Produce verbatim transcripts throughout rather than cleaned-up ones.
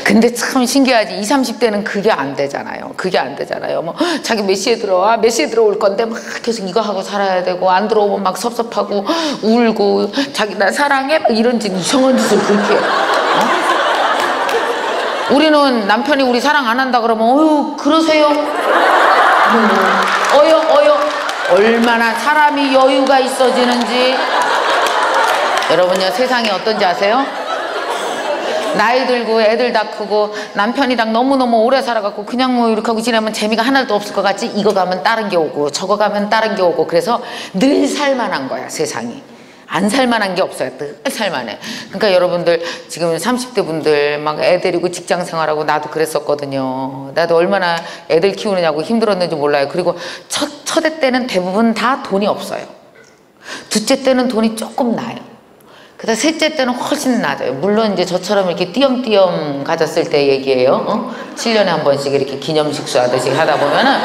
근데 참 신기하지. 이십, 삼십 대는 그게 안 되잖아요. 그게 안 되잖아요. 뭐 자기 몇 시에 들어와, 몇 시에 들어올 건데 막 계속 이거 하고 살아야 되고, 안 들어오면 막 섭섭하고 울고 자기 나 사랑해 막 이런 짓, 이상한 짓을 그렇게 해. 어? 우리는 남편이 우리 사랑 안 한다 그러면 어휴 그러세요? 음, 어여 어여 얼마나 사람이 여유가 있어지는지. 여러분요, 세상이 어떤지 아세요? 나이 들고 애들 다 크고 남편이랑 너무너무 오래 살아갖고 그냥 뭐 이렇게 하고 지내면 재미가 하나도 없을 것 같지? 이거 가면 다른 게 오고 저거 가면 다른 게 오고, 그래서 늘 살만한 거야 세상이. 안 살만한 게 없어요. 늘 살만해. 그러니까 여러분들 지금 삼십 대 분들 막 애 데리고 직장 생활하고, 나도 그랬었거든요. 나도 얼마나 애들 키우느냐고 힘들었는지 몰라요. 그리고 첫, 첫애 때는 대부분 다 돈이 없어요. 둘째 때는 돈이 조금 나요. 그다음 셋째 때는 훨씬 낮아요. 물론 이제 저처럼 이렇게 띄엄띄엄 가졌을 때 얘기예요. 어? 칠 년에 한 번씩 이렇게 기념식수 하듯이 하다 보면은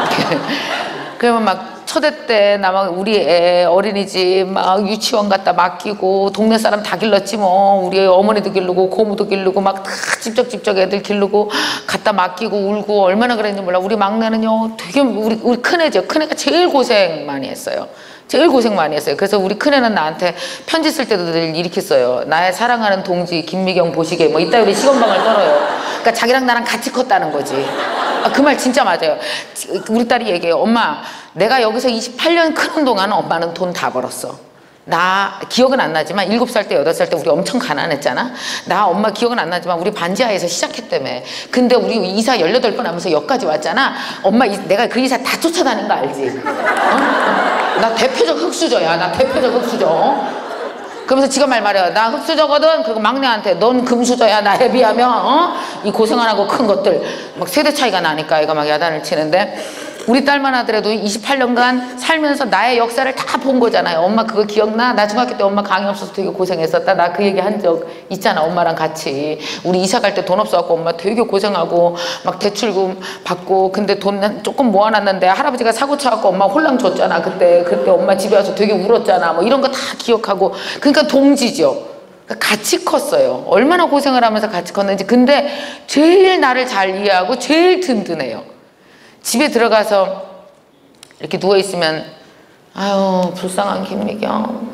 그러면 막 첫애 때 나 막 우리 애 어린이집 막 유치원 갖다 맡기고 동네 사람 다 길렀지 뭐. 우리 어머니도 기르고 고모도 기르고 막 다 집적집적 애들 기르고 갖다 맡기고 울고 얼마나 그랬는지 몰라. 우리 막내는요 되게 우리 우리 큰애죠. 큰애가 제일 고생 많이 했어요. 제일 고생 많이 했어요. 그래서 우리 큰애는 나한테 편지 쓸 때도 늘 이렇게 써요. 나의 사랑하는 동지 김미경 보시게 뭐 이따 우리 시건방을 떨어요. 그러니까 자기랑 나랑 같이 컸다는 거지. 아, 그 말 진짜 맞아요. 우리 딸이 얘기해요. 엄마, 내가 여기서 이십팔 년 크는 동안 엄마는 돈 다 벌었어. 나 기억은 안 나지만 일곱 살 때 여덟 살 때 우리 엄청 가난했잖아. 나 엄마 기억은 안 나지만 우리 반지하에서 시작했다며. 근데 우리 이사 열여덟 번 하면서 여기까지 왔잖아. 엄마 이, 내가 그 이사 다 쫓아다닌 거 알지? 어? 나 대표적 흙수저야. 나 대표적 흙수저. 어? 그러면서 지가 말 말해요. 나 흙수저거든. 그리고 막내한테 넌 금수저야 나에 비하면. 어? 이 고생 안 하고 큰 것들. 막 세대 차이가 나니까 애가 막 야단을 치는데, 우리 딸만 하더라도 이십팔 년간 살면서 나의 역사를 다 본 거잖아요. 엄마 그거 기억나? 나 중학교 때 엄마 강의 없어서 되게 고생했었다. 나 그 얘기 한 적 있잖아. 엄마랑 같이. 우리 이사 갈 때 돈 없어갖고 엄마 되게 고생하고 막 대출금 받고, 근데 돈 조금 모아놨는데 할아버지가 사고 쳐갖고 엄마 홀랑 줬잖아. 그때 그때 엄마 집에 와서 되게 울었잖아. 뭐 이런 거 다 기억하고. 그러니까 동지죠. 같이 컸어요. 얼마나 고생을 하면서 같이 컸는지. 근데 제일 나를 잘 이해하고 제일 든든해요. 집에 들어가서 이렇게 누워있으면 아유 불쌍한 김미경,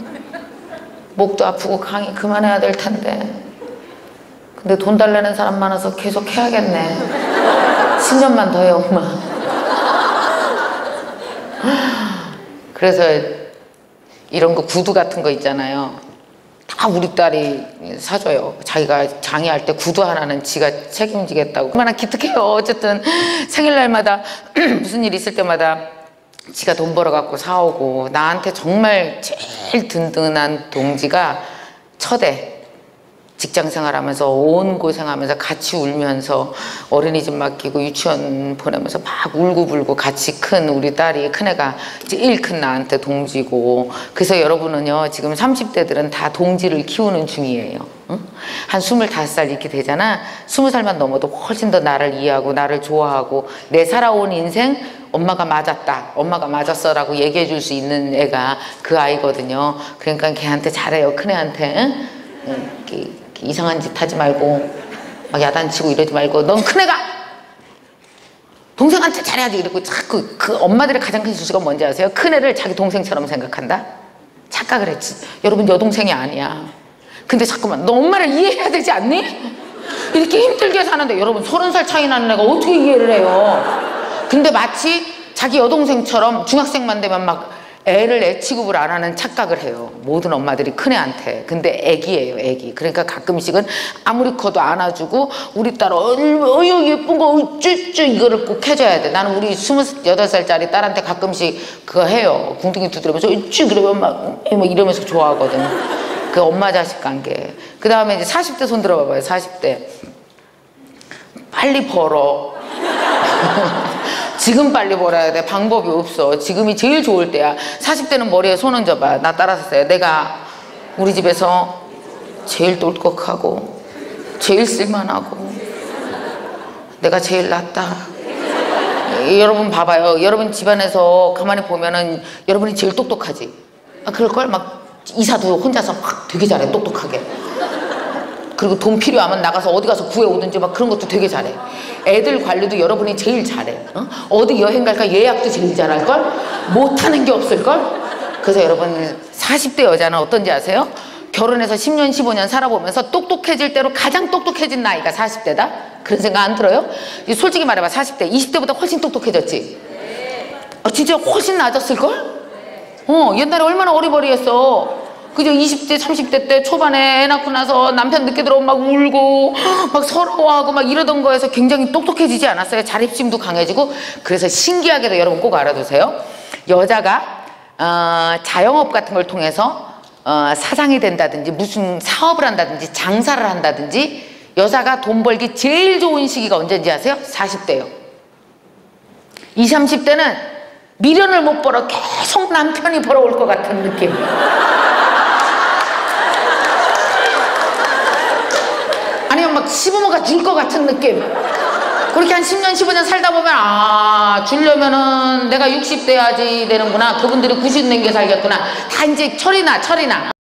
목도 아프고 강의 그만해야 될 텐데 근데 돈 달라는 사람 많아서 계속 해야겠네. 십 년만 더 해 엄마. 그래서 이런 거 구두 같은 거 있잖아요. 다 우리 딸이 사줘요. 자기가 장애할 때 구두 하나는 지가 책임지겠다고. 얼마나 기특해요. 어쨌든 생일날마다 무슨 일 있을 때마다 지가 돈 벌어갖고 사오고. 나한테 정말 제일 든든한 동지가 첫애. 직장 생활하면서 온 고생하면서 같이 울면서 어린이집 맡기고 유치원 보내면서 막 울고불고 같이 큰 우리 딸이, 큰애가 제일 큰 나한테 동지고. 그래서 여러분은요 지금 삼십 대들은 다 동지를 키우는 중이에요. 응? 한 스물다섯 살 이렇게 되잖아. 스무 살만 넘어도 훨씬 더 나를 이해하고 나를 좋아하고 내 살아온 인생 엄마가 맞았다, 엄마가 맞았어 라고 얘기해 줄 수 있는 애가 그 아이거든요. 그러니까 걔한테 잘해요. 큰애한테. 응? 응, 이렇게 이상한 짓 하지 말고 막 야단치고 이러지 말고 넌 큰애가 동생한테 잘해야지 이러고 자꾸. 그 엄마들의 가장 큰 실수가 뭔지 아세요? 큰애를 자기 동생처럼 생각한다? 착각을 했지. 여러분 여동생이 아니야. 근데 자꾸만 너 엄마를 이해해야 되지 않니? 이렇게 힘들게 사는데 여러분 서른 살 차이 나는 애가 어떻게 이해를 해요? 근데 마치 자기 여동생처럼 중학생만 되면 막 애를 애 취급을 안 하는 착각을 해요. 모든 엄마들이 큰애한테. 근데 애기예요, 애기. 그러니까 가끔씩은 아무리 커도 안아주고 우리 딸 어유 예쁜 거 어쭈쭈 이거를 꼭 해줘야 돼. 나는 우리 스물여덟 살짜리 딸한테 가끔씩 그거 해요. 궁둥이 두드리면서 어쭈 그러면 막, 막 이러면서 좋아하거든. 그 엄마 자식 관계. 그 다음에 이제 사십 대 손 들어봐봐요. 사십 대 빨리 벌어. 지금 빨리 벌어야 돼. 방법이 없어. 지금이 제일 좋을 때야. 사십 대는 머리에 손 얹어봐. 나 따라서 써요. 내가 우리 집에서 제일 똑똑하고 제일 쓸만하고 내가 제일 낫다. 여러분 봐봐요. 여러분 집안에서 가만히 보면은 여러분이 제일 똑똑하지. 아, 그럴걸? 막 이사도 혼자서 막 되게 잘해. 똑똑하게. 그 그리고 돈 필요하면 나가서 어디 가서 구해오든지 막 그런 것도 되게 잘해. 애들 관리도 여러분이 제일 잘해. 어? 어디 여행 갈까 예약도 제일 잘할걸? 못하는 게 없을걸? 그래서 여러분 사십 대 여자는 어떤지 아세요? 결혼해서 십 년 십오 년 살아보면서 똑똑해질 대로 가장 똑똑해진 나이가 사십 대다? 그런 생각 안 들어요? 솔직히 말해봐. 사십 대, 이십 대보다 훨씬 똑똑해졌지? 아, 진짜 훨씬 낮았을걸? 어, 옛날에 얼마나 어리버리했어. 그죠? 이십 대, 삼십 대 때 초반에 애 낳고 나서 남편 늦게 들어오면 막 울고 막 서러워하고 막 이러던 거에서 굉장히 똑똑해지지 않았어요? 자립심도 강해지고. 그래서 신기하게도 여러분 꼭 알아두세요. 여자가 어, 자영업 같은 걸 통해서 어, 사장이 된다든지 무슨 사업을 한다든지 장사를 한다든지 여자가 돈 벌기 제일 좋은 시기가 언제인지 아세요? 사십 대요. 이십, 삼십 대는 미련을 못 벌어 계속 남편이 벌어올 것 같은 느낌. 아니면 막 시부모가 줄 것 같은 느낌. 그렇게 한 십 년, 십오 년 살다 보면 아, 주려면은 내가 육십 돼야지 되는구나. 그분들이 구십 년 게 살겠구나. 다 이제 철이 나, 철이 나.